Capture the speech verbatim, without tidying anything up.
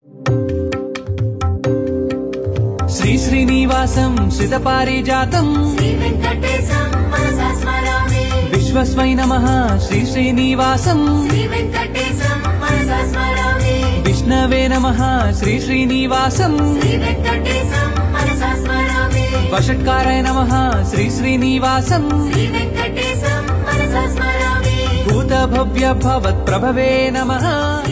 श्री श्रीनिवासं श्रितपारिजातं विश्वस्मै नमः। श्री श्रीनिवासं विष्णवे नमः। श्री श्रीनिवासं वषट्काराय नमः। श्री श्रीनिवासं भूतभव्य भवत्प्रभवे नमः।